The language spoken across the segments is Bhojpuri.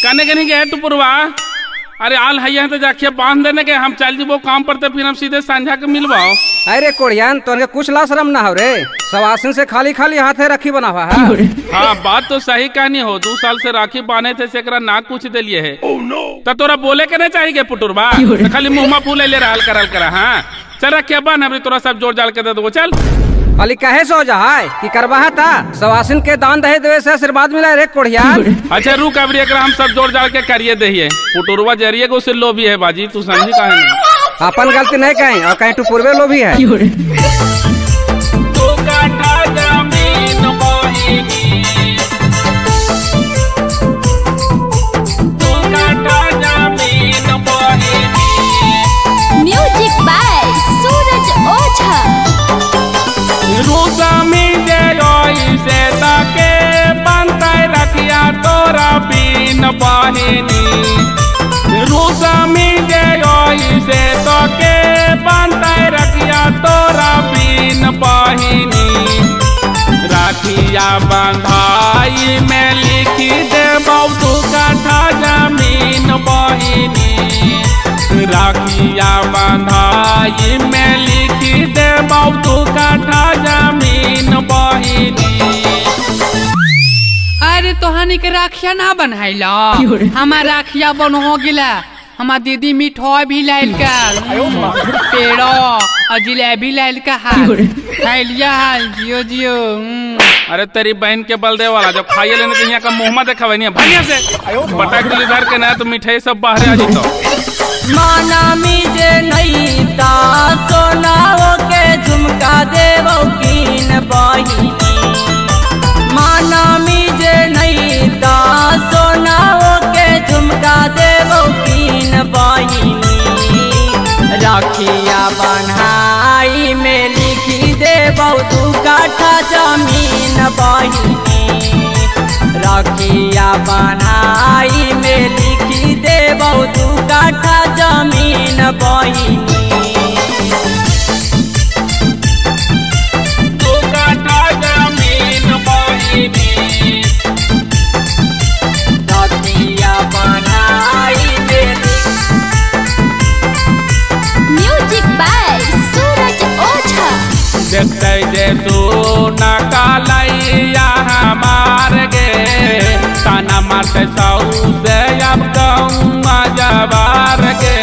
कहने के नहीं गए टुपुरवा। अरे आल है तो जाके बांध देने के हम चल जीबो काम पर तो फिर हम सीधे सांझा के मिलवाओ। अरे कोड़ियान तो कुछ ला शर्म ना हो रे, सवासिन से खाली खाली हाथे राखी बनावा है। हाँ बात तो सही कहनी हो, 2 साल से राखी बांधे थे सेकरा ना कुछ दिलिए है। तो तोरा बोले के नहीं चाहिए पुटुरबा, तो खाली मुँह फूले ले रहल करल करा। हाँ चल रखे बन अभी तोरा सब जोड़ जाल के दे दो। चल खाली कहे सो जा कि करवा था सवासिन के दान दहे देवे से आशीर्वाद मिला रे कोड़ियान। अच्छा रुक अभी एक हम सब जोड़ जाल के करिए दहिए। पुटुरवा जरिए को उसे लोभी है बाजी, तू समझी काहे नहीं? अपन गलती नहीं कहीं और कहीं टुपुरवे लोभी है। Music by Suraj Ojha. रूसा में दे से ताके बनता रखिया तोरा बीन बहिनी। रूसा में दे से ताके बनता रखिया तोरा बीन बहिनी। राखिया बंधाई में लिखी दे बहु कट्ठा जमीन बहिनी। राखिया बंधाई में लिखी दे बहु कट्ठा जमीन बहिनी। अरे तोहनी के राखिया ना बनैला, हमार राखिया बन हो गिला। हमार दीदी मिठाई भी लाइल कर, पेड़ो और जिलेबी लाइल का लिया जियो जियो। अरे तेरी बहन के बलदे वाला जब खाइए लेने तो यहाँ का मुँह में देखा नहीं बढ़िया से पटक दिली धर के ना तो मिठाई सब बाहर आ जीतो। माना मीजे नहीं ता सोनाओ के झुमका देवो कीन बहिनी। माना मीजे नहीं ता सोनाओ के झुमका देवो कीन बहिनी। राखिया बन्हाई में लिखी देवो 2 कट्ठा जमीन बहिनी। राखिया बन्हाई में लिखी देवो 2 कट्ठा जमीन बहिनी। 2 कट्ठा जमीन बहिनी। राखिया बन्हाई में म्यूजिक बाय सूरज ओझा। देखते जे सोना कालैया हमार गे ताना मारते सऊ से अब कहूँ जबार गे।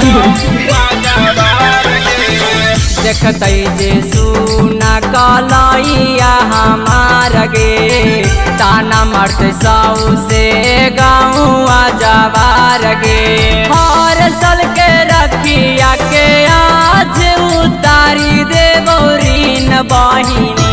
देखते जे सुना कलैया हमार गे ताना मारते सऊ से गाँव जबार गे। हर साल के रखिया के आज उतारी देवो ऋण बहिनी।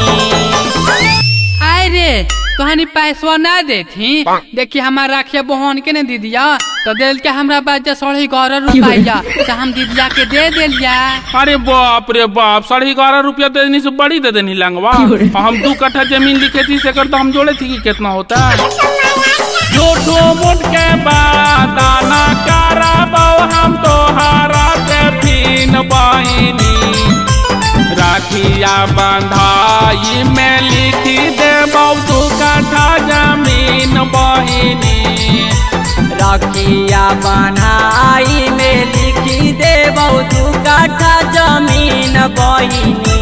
अरे तोहनी पैसवा ना देती, देखिए हमारा राखिया बहन के ने दीदिया तो दिल के हमरा बाजा 11.5 रुपया तो हम दीदिया के दे दिलिया। अरे बाप रे बाप, 11.5 रुपया देनी से बड़ी दे देनी लंगवा। हम 2 कट्ठा जमीन लिखे थी सेकर तो हम जोड़े थी कि कितना होता है। झूठो मुठ के बादाना कराबो हम तोहारा से फिन बहिनी। राखिया बंधाई में लिखी दे बहु 2 कट्ठा जमीन बहिनी। राखिया बन्हाई में लिखी देवो 2 कट्ठा जमीन बहिनी।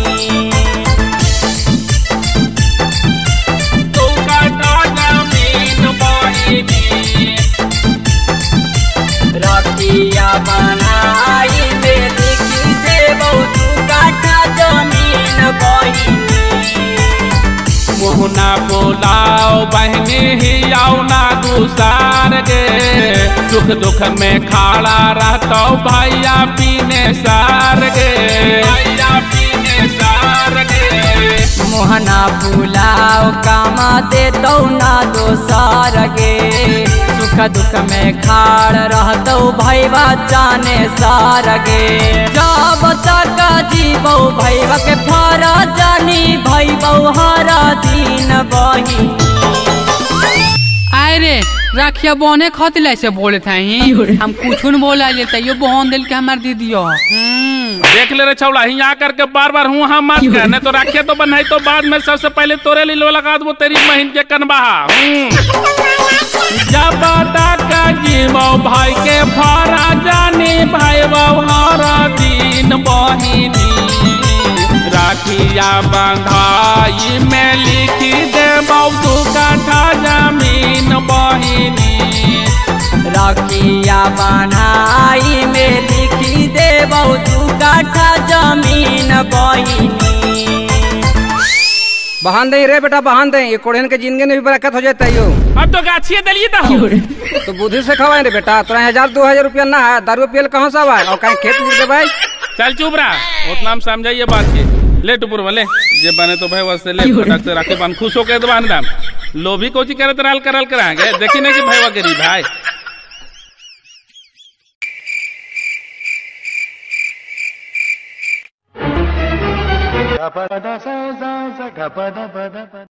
2 कट्ठा जमीन बहिनी। राखिया बन्हाई में लिखी देवो 2 कट्ठा जमीन बहिनी। मोहना बोलाओ बहनी ही आओ ना गुसार गे। सुख दुख में खड़ा रहता भैया पीने सार गे। भैया पीने सार गे। मोहना बुलाओ कामा दे तो ना दोसार गे। सुख दुख में खाड़ रहतो भैया जाने सार गे। जब तक जीवो भैया के फरा जानी भैया हरा दिन बहिनी। अरे राखिया बहने खातिर ऐसे बोले थे हम कुछ न बोला लेते यो बहन दिल के हमार दीदियो। देख ले रे छौड़ा, यहाँ करके बार बार हूँ हम मत कहने तो राखिया तो बनाई तो बाद में सबसे पहले तोरे लीलो लगा दो तेरी बहन के कनबाहा। जब का जीवो भाई के फारा जाने भाई बहारा दिन बहिनी राखिया बंधाई में लिखी दे दू काठा जमीन बहिनी। राखिया बनाई में लिखी दे दू काठा जमीन बहिनी। बहान दे रे बेटा बहान दे, ये कोढ़न के जिंदगी में भी बरकत हो जाता है यो। अब तो गाछिए दलिए तो बुद्धि से खवाए रे बेटा, तोरा 1000-2000 रुपया ना है, दारू पियल कहाँ से आवा और कहीं खेत लिख दे भाई। चल चुप रहा, उतना हम समझाइए बात के। ले टुपुर वाले जे बने तो भाई वैसे ले फटक से राखी बांध खुश होकर बांध दाम। लोभी कोची करत राल करल कराएंगे, देखी नहीं कि भाई गरीब भाई।